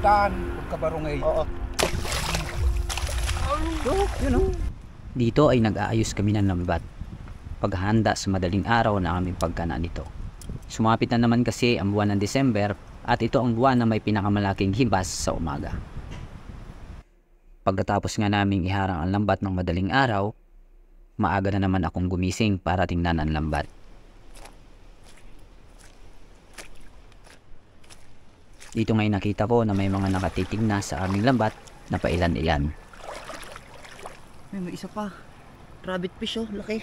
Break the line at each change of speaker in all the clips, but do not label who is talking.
Droitan, pagkabarungay.
Oo.
Dito ay nag-aayos kami ng lambat, paghahanda sa madaling araw na aming pagkanaan nito. Sumapit na naman kasi ang buwan ng December at ito ang buwan na may pinakamalaking hibas sa umaga. Pagkatapos nga naming iharang ang lambat ng madaling araw, maaga na naman akong gumising para tingnan ang lambat. Dito ngay nakita ko na may mga nakatitig na sa aming lambat na pailan-ilan.
May isa pa. Rabbit fish oh, laki.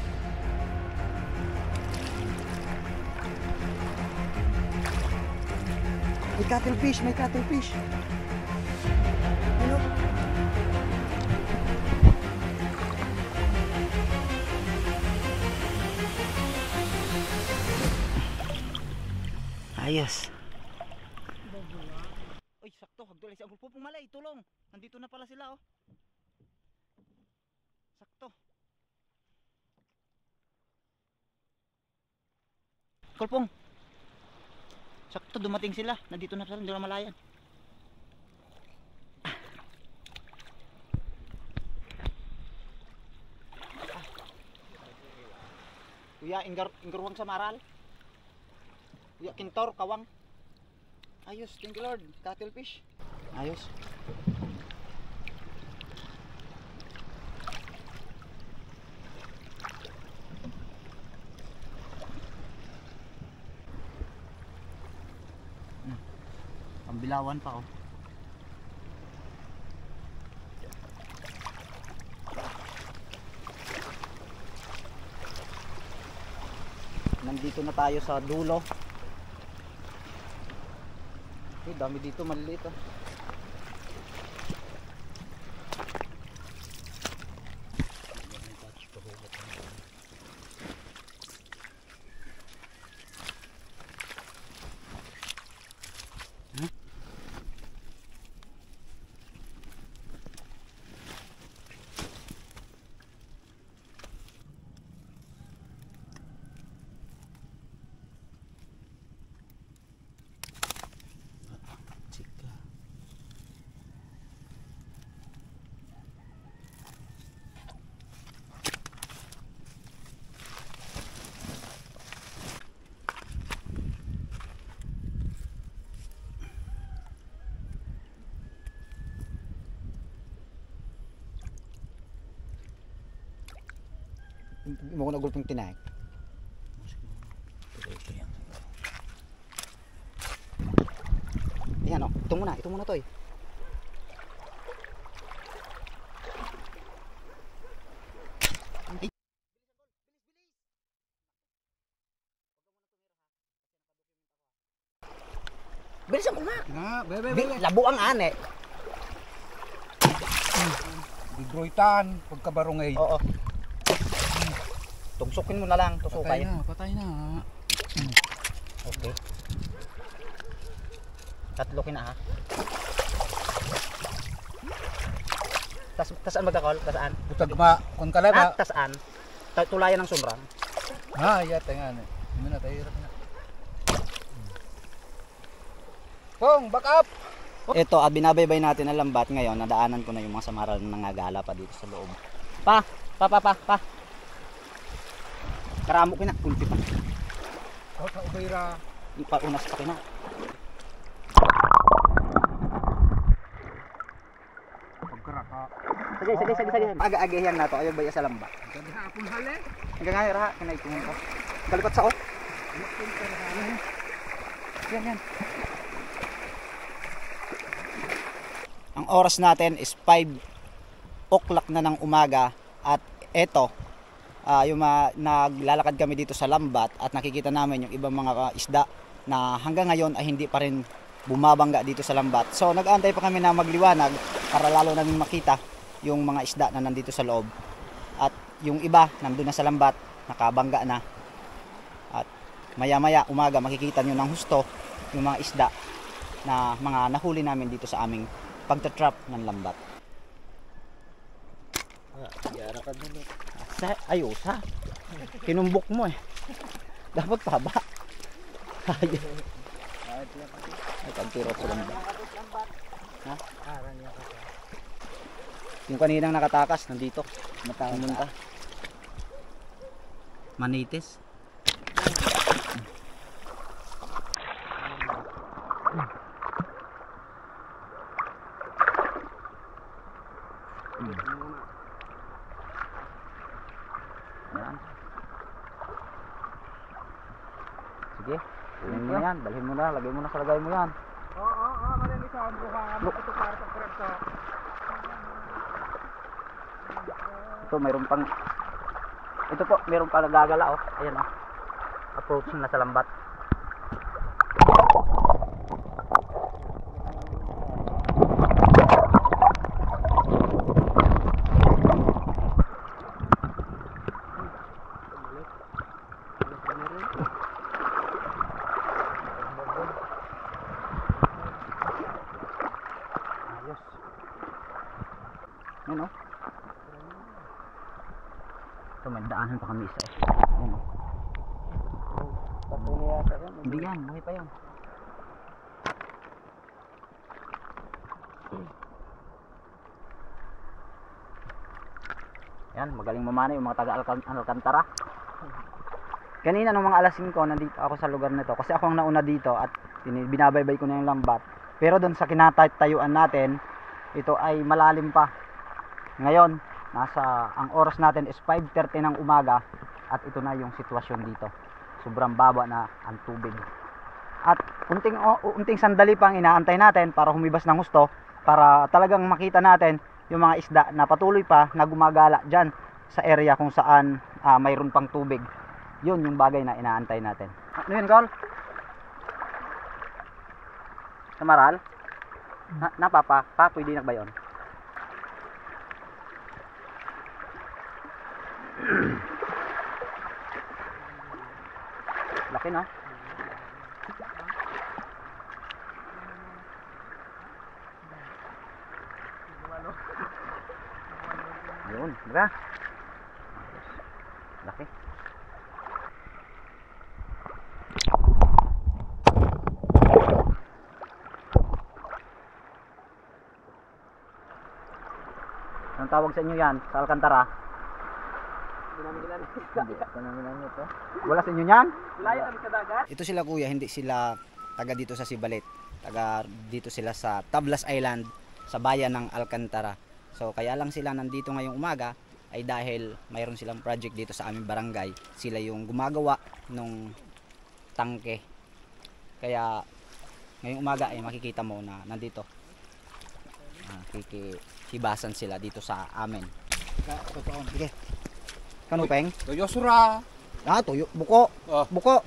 May cuttlefish, may cuttlefish. Ano? Ayos. Uy, sakto, hagdulay si Uncle Pupong Malay, tulong. Nandito na pala sila oh. Sakto. Kulpong. Sakto dumating sila. Nandito na sila, hindi na malayan. Kuya, inggarwang sa maral. Kuya, kintor, kawang. Ayos, thank you Lord. Cuttlefish. Ayos. Pambilawan pa oh. Nandito na tayo sa dulo. Eh, dami dito maliliit oh. Mo ko nagulpong tinaik. Ayan o, ito muna to eh. Bilisan mo nga. Bebe. Labo ang ane.
Droitan, pagkabarungay.
Oo. Tugsukin mo na lang, tusukay.
Patay na.
Okay. Tatlokin na ha. Tasaan magkakol? Tasaan?
Butagma, kung kalaba.
Tasaan? Tulayan ng sumrang?
Yata nga. Hindi na tayo hirap na. Pong, back up!
Ito, binabaybay natin ang lambat ngayon. Nadaanan ko na yung mga samaral na nangagala pa dito sa loob. Pa! Karamo ko na, pulpi pa.
Sa ubayra.
Paunas pa kina.
Pagkaraka.
Sige. Aga-agayan na to. Ayaw ba sa lambat?
Ganda hapon hali.
Hanggang ngayon raha, kinay kumunta. Kalipat sa o. Yan. Ang oras natin is 5 o'clock na ng umaga at eto, naglalakad kami dito sa lambat at nakikita namin yung ibang mga isda na hanggang ngayon ay hindi pa rin bumabangga dito sa lambat. So nag-aantay pa kami na magliwanag para lalo namin makita yung mga isda na nandito sa loob. At yung iba nandun na sa lambat, nakabangga na. At maya-maya umaga makikita nyo ng husto yung mga isda na mga nahuli namin dito sa aming pagtatrap ng lambat.
Yara ka dun.
Ayusa. Kinumbok mo eh. Dapat paba. Ay, pagtirap sa lambat. Ha?
Aran niya ka.
Yung kaninang nakatakas, nandito. Pumunta. Manitis. Ayan. Sige, kunin mo na yan, dalhin mo na, lagay mo na sa lagay mo yan.
Oo, malinis ako. Bukangan.
Look.
Ito para sa krepto.
Ito, mayroon pang, ito po, mayroon pa nagagala, oh. Ayan, oh. Approaching na sa lambat. Ayos. Ayan, oh. Ito, may daanan pa kami isa, eh. Ayan, oh.
Patuloy yata yan.
Hindi yan, buhay pa yan. Yan, magaling mamana yung mga taga-Alcantara. Kanina nung mga alas 5, nandito ako sa lugar nito kasi ako ang nauna dito at binabaybay ko na yung lambat. Pero doon sa kinatayuan natin, ito ay malalim pa. Ngayon, ang oras natin is 5:30 ng umaga at ito na yung sitwasyon dito. Sobrang baba na ang tubig. At unting sandali pang inaantay natin para humibas ng husto para talagang makita natin yung mga isda na patuloy pa na gumagala dyan sa area kung saan mayroon pang tubig. Yun yung bagay na inaantay natin. Ano yun, Col? Samaral? Napapa? Pwede na ba yun? Laki, no? Ayun, diba? Laki. Anong tawag sa inyo yan? Sa Alcantara? Wala sa inyo yan?
Layo kami sa dagat.
Ito sila kuya, hindi sila taga dito sa Sibalit. Taga dito sila sa Tablas Island, sa bayan ng Alcantara. So kaya lang sila nandito ngayong umaga ay dahil mayroon silang project dito sa aming barangay. Sila yung gumagawa ng tangke. Kaya ngayong umaga ay makikita mo na nandito. Kikihibasan sila dito sa amin. Sige. Kanupeng?
Toyo sura.
Tuyo. Buko.
Oh.
Buko.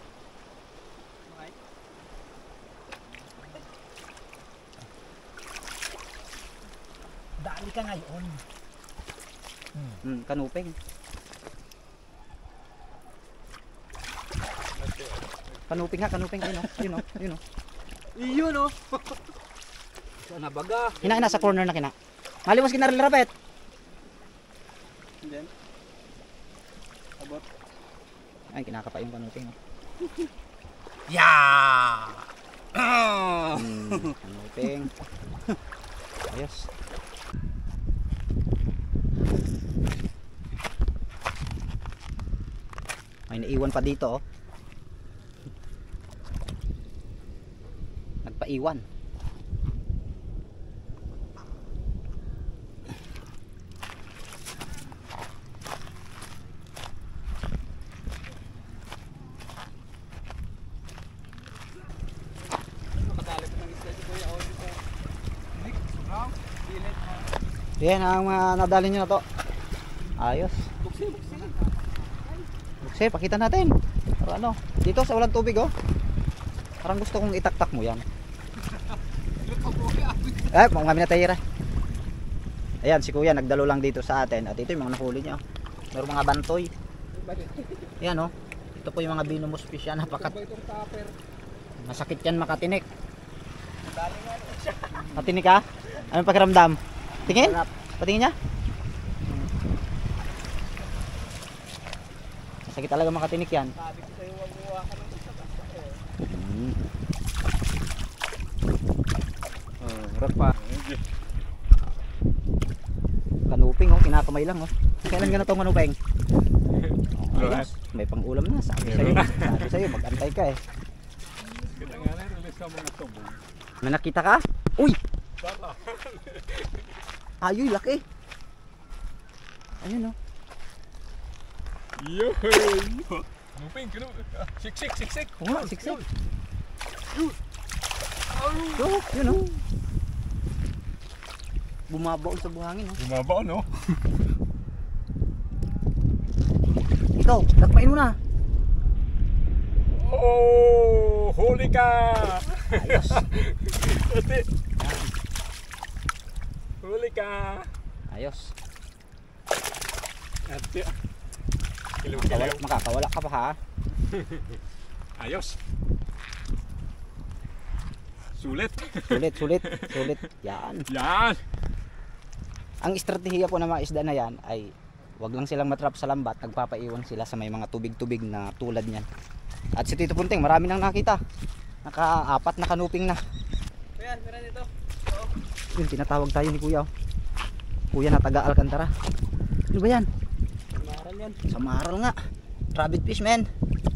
Dali ka ngayon.
Kanupeng. Kanuping ha, kanuping. Ayun o.
Iyo no. Sana baga.
Hina sa corner na kina. Maliwas kinaril rapet.
Then. Abot.
Ay, kinakapa yung kanuping. Oh.
Yeah.
Kanuping. Ayos. May naiwan pa dito, oh. Nagpaiwan. Yan ang nadali nyo na to. Ayos. Bukse, pakita natin. Para ano, dito sa walang tubig, oh. Parang gusto kong itaktak mo yan. Mga kami na tayira. Ayan, si kuya nagdalo lang dito sa atin. At ito yung mga nahuli niya, oh. Meron mga bantoy. Ayan, oh. Ito po yung mga binumus fish yan. Masakit yan makatinik. Matinik ka? Anong pakiramdam? Tingin? Patingin niya? Masakit talaga makatinik yan.
Sabi ko sa'yo, wag mo ka ng Harap pa.
Kanuping oh, kinakamay lang oh. Kailan ka na itong kanuping? Oh, ayos. May pang-ulam na. Sabi sa'yo, mag-antay ka eh.
Kita nga na, release ka mga tubong.
May nakita ka? Uy!
Sala.
Ayoy, laki. Ayun oh.
Yoy! Nuping, kino. Siksik.
Oo nga, siksik. Yun oh. Bumabaon sa buhangin oh.
Bumaba no?
Ikaw, nagpain mo na.
Oh! Huli ka!
Ayos.
Ate. Huli ka!
Ayos.
Ate. Kilaw.
Makakawala ka pa ha.
Ayos. Sulit.
Sulit. Yan.
Yan.
Ang estratehiya po ng mga isda na yan ay wag lang silang matrap sa lambat, nagpapaiwan sila sa may mga tubig-tubig na tulad niyan. At si Tito Punting, marami nang nakita. Naka-4 na kanuping na.
Ayan, meron dito.
Yun, tinatawag tayo ni Kuya. Kuya na taga Alcantara. Ano ba yan?
Maral yan.
Sa maral nga. Rabbit fish, man.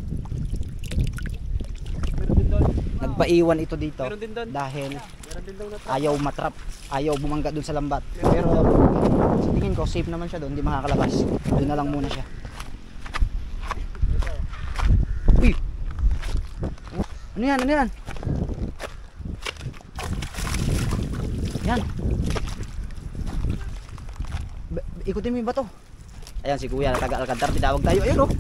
Meron din doon.
Nagpaiwan ito dito
Meron din doon.
dahil
Meron din doon na
ayaw matrap, ayaw bumangga dun sa lambat. Pero sa tingin ko safe naman siya doon, hindi makakalabas. Doon na lang muna siya. Uy! Ano yan? Yan. Ikutin mo yung bato. Ayan si Kuya na taga Alcantara, tinawag tayo. Ayun oh.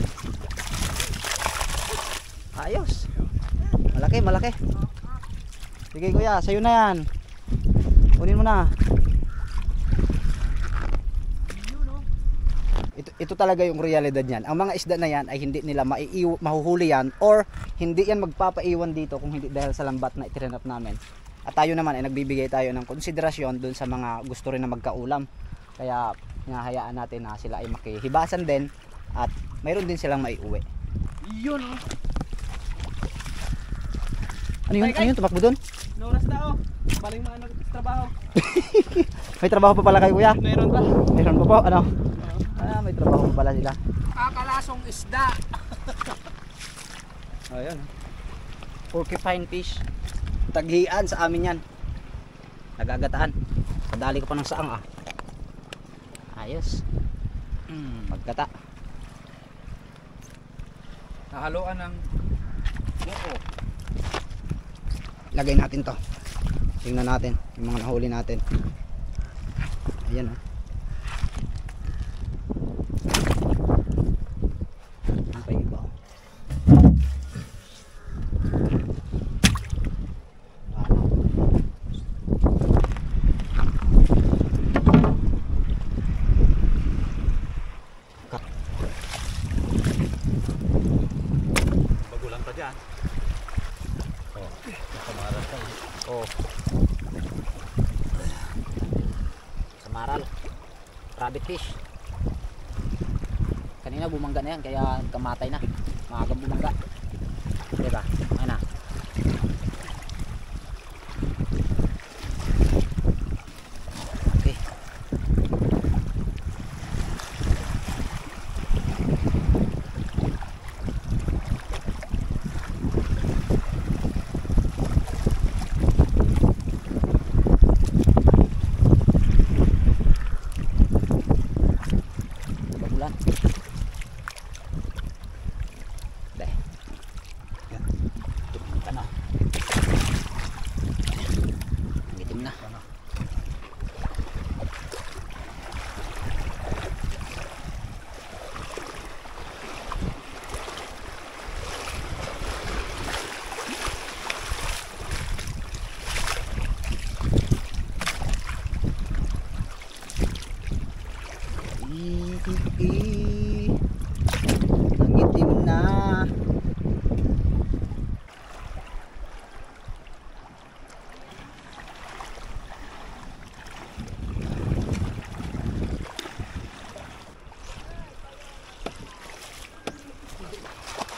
Ayos. Malaki. Sige Kuya, sa'yo na yan. Kunin mo na. Ito talaga yung realidad niyan. Ang mga isda na yan ay hindi nila mahuhuli yan or hindi yan magpapaiwan dito kung hindi dahil sa lambat na itirinap namin. At tayo naman ay nagbibigay tayo ng konsiderasyon dun sa mga gusto rin na magkaulam. Kaya hinahayaan natin na sila ay makihibasan din at mayroon din silang maiuwi.
Yun oh.
Ano yun? Tumakbo dun?
Noras na oh. Baling maano trabaho.
May trabaho pa pala kayo Kuya?
Meron pa.
Meron pa po? Ano? May trabaho pa pala sila.
Kakalasong isda.
Ayun. Porcupine fish. Taghian sa amin yan. Nagagataan. Kadali ko pa ng saang ah. Ayos. Pagkata.
Nahaluan ng buko.
Lagay natin to. Tingnan natin yung mga nahuli natin. Ayan oh. Ang pa iba oh.
Bagulan pa dyan.
Oh. Samaral. Rabbit fish. Kanina bumangga na yan kaya kamatay na. Maagang bumangga. Diba? Ayun na. Okay. Bagulan. Deh. Yan. Tumangka na. Ang itim na. Ang itim na.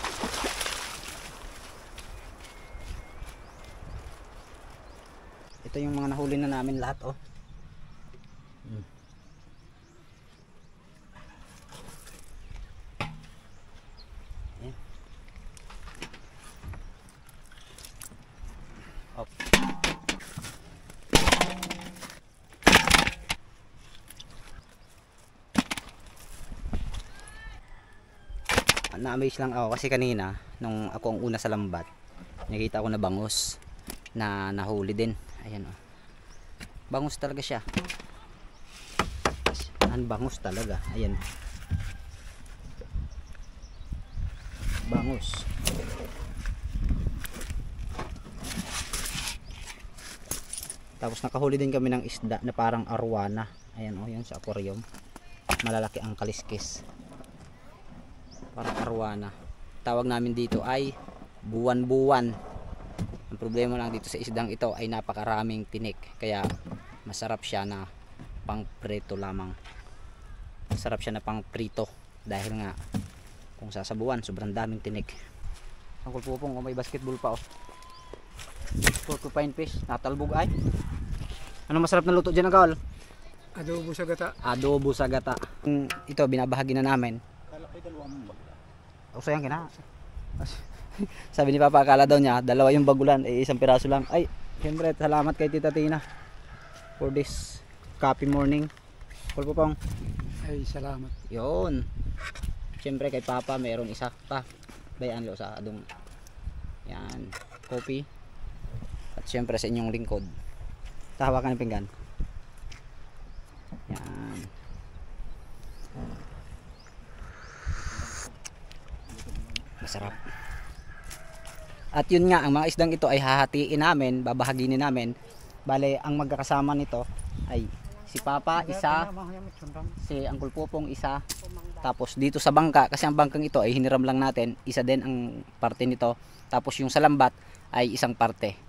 Ito Ito yung mga nahuli na namin lahat, oh. Ayan. Op. Na-amaze lang ako kasi kanina nung ako ang una sa lambat, nakita ko na bangus na nahuli din. Ayan, oh. Bangus talaga siya. Ang bangus talaga. Ayan. Bangus. Tapos nakahuli din kami ng isda na parang arwana. Ayan, oh, yan sa aquarium. Malalaki ang kaliskis. Parang arwana. Tawag namin dito ay buwan-buwan. Ang problema lang dito sa isdang ito ay napakaraming tinik. Kaya masarap siya na pang prito lamang. Masarap siya na pang prito. Dahil nga kung sasabuan sobrang daming tinik. Ang kulpupong, oh, may basketball pa, oh. Porcupine fish. Natalbog ay. Ano masarap na luto dyan, Agawal?
Adobo sa gata.
Adobo sa gata. Ito binabahagi na namin. O sayang kina. Sabi ni Papa, akala daw niya dalawa yung bagulan, isang piraso lang. Ay, siyempre salamat kay Tita Tina for this coffee morning. Pulpupong.
Ay, salamat.
Yun. Siyempre kay Papa mayroon isa pa. Bayan lo sa adong. Yan, coffee. At siyempre sa inyong lingkod. Tahawakan ng pinggan. Yan. Masarap. At yun nga, ang mga isdang ito ay hahatiin namin, babahaginin namin. Bale, ang magkakasama nito ay si Papa isa, si Uncle Popong isa, tapos dito sa bangka, kasi ang bangkang ito ay hiniram lang natin, isa din ang parte nito, tapos yung sa lambat ay isang parte.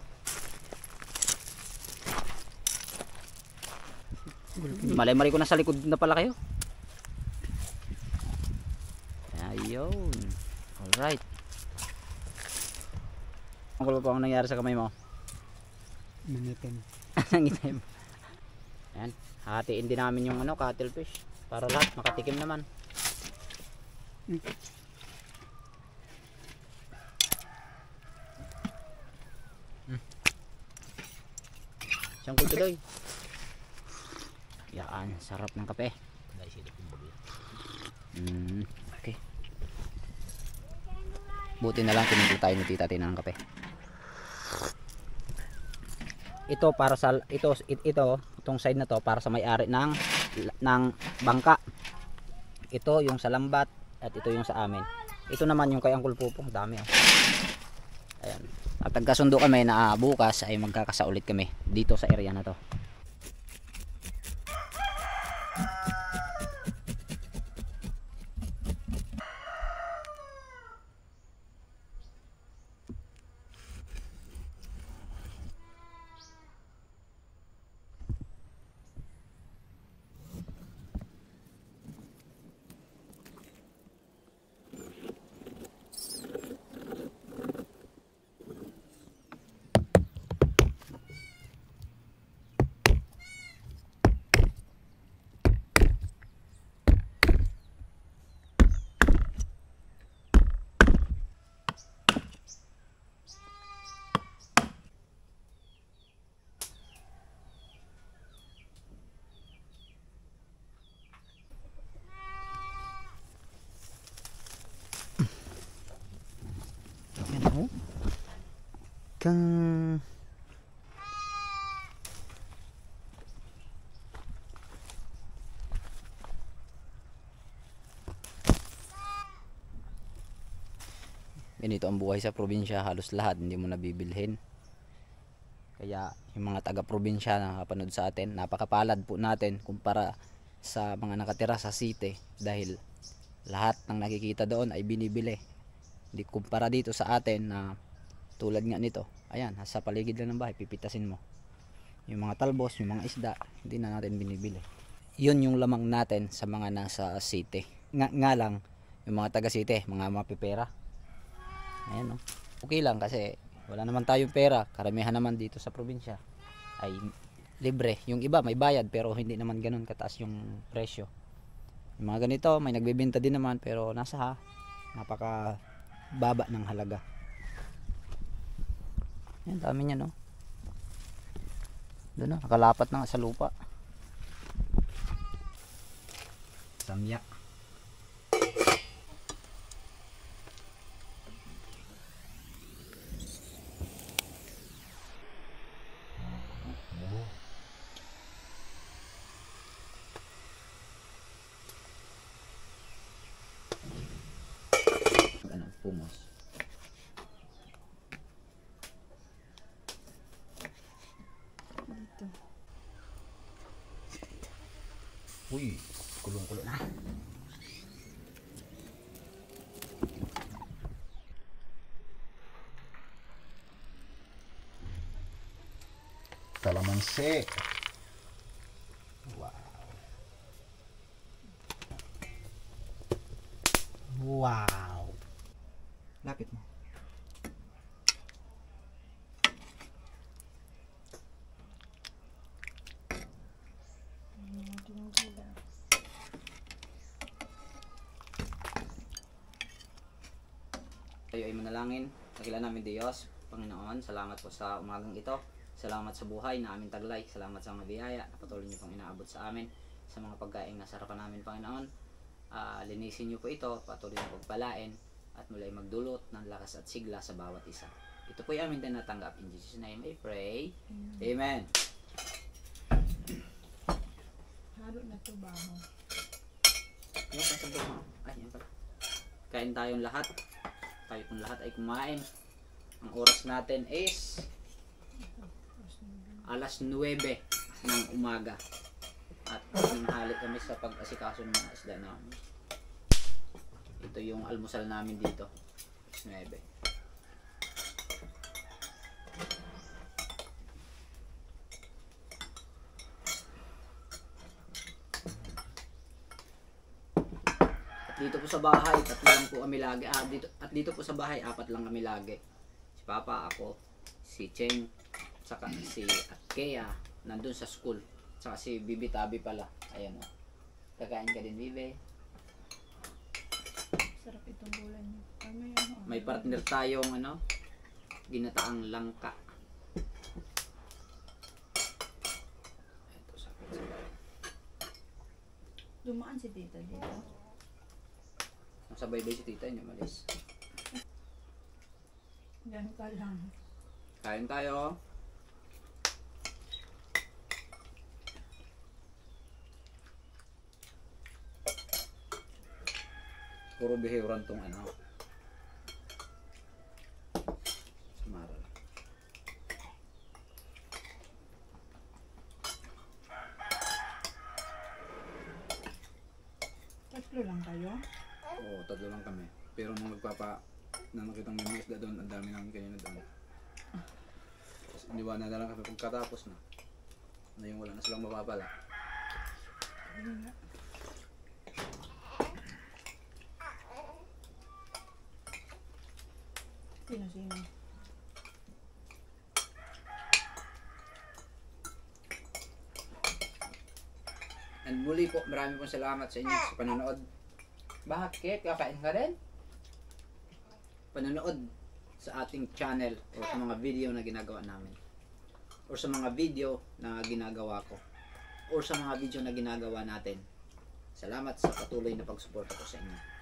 Malay-mari ko na sa likod na pala kayo. Ayun. Alright. Ang pa ang nangyari sa kamay mo?
Manitin.
Nangitim. Ayan. Hatiin din namin yung ano, cuttlefish. Para lahat makatikim naman. Siyang kultuloy. Yan, sarap ng kape. Okay. Buti na lang tinigil tayo ni Tita Tina ng kape. Ito para sa itong side na to para sa may-ari ng bangka. Ito yung sa lambat at ito yung sa amin. Ito naman yung kay Uncle Pupong, dami, oh. Ayan. At nagkasundo kami na bukas ay magkakasaulit kami dito sa area na to. Kang ganito ang buhay sa probinsya, halos lahat hindi mo nabibilhin. Kaya yung mga taga-probinsya na nakapanood sa atin, napakapalad po natin kumpara sa mga nakatira sa city dahil lahat ng nakikita doon ay binibili. Hindi kumpara dito sa atin na tulad nga nito, ayan, sa paligid lang ng bahay, pipitasin mo. Yung mga talbos, yung mga isda, hindi na natin binibili. Yun yung lamang natin sa mga nasa city. Nga lang, yung mga taga city, mga mapipera. Ayan, no? Okay lang kasi wala naman tayong pera, karamihan naman dito sa probinsya. ay libre. Yung iba may bayad pero hindi naman ganun kataas yung presyo. Yung mga ganito may nagbebenta din naman pero napaka baba ng halaga. Yan, dami niya, no? Doon, no? Nakalapat na nga sa lupa. Samyak. Ano, pumos.
Dito.
Uy, kulong-kulo na.
Kalamansi.
Wow. Wow. Lapit mo. Tayo ay manalangin. Dakilan namin Diyos, Panginoon, salamat po sa umagang ito. Salamat sa buhay na aming taglay. Salamat sa mga biyaya na patuloy niyo pong inaabot sa amin. Sa mga pagkain na sarapan namin, Panginoon. Linisin niyo po ito, patuloy niyo pagpalain at muli magdulot ng lakas at sigla sa bawat isa. Ito po ay aming tinatanggap. In Jesus' name I pray. Amen.
Halo na to ba mo?
Yan, kasabot mo. Ay, yan pala. Kain tayong lahat. Tayo pong lahat ay kumain. Ang oras natin is alas 9 ng umaga. At nanghali kami sa pag-asikaso ng mga isda namin. Ito yung almusal namin dito. Alas 9. Dito po sa bahay, tatlo lang po kami lagi. Dito po sa bahay, 4 lang kami lagi. Si Papa, ako, si Cheng, saka si Kea, nandun sa school. Saka si Bibi Tabi pala. Ayan o. Kakain ka din, Bibi.
Sarap itong gulay niyo.
May partner tayong ginataang langka. Ito sa
Dumaan si tita dito.
Nasa baybay si tita niya, malis.
Yan ka lang.
Kain tayo. Puro bihiran tong Samara.
Tatlo lang kayo?
Oo, 3 lang kami. Pero nung nakita ng mga isda doon, ang dami namin kanina doon. Tapos iniwanan na lang kami pagkatapos na. Na yung wala na silang mapapala.
Sino?
And muli po, marami pong salamat sa inyo sa panonood. Bakit? Kakain ka rin? Panonood sa ating channel o sa mga video na ginagawa namin. O sa mga video na ginagawa ko. O sa mga video na ginagawa natin. Salamat sa patuloy na pagsuporta ko sa inyo.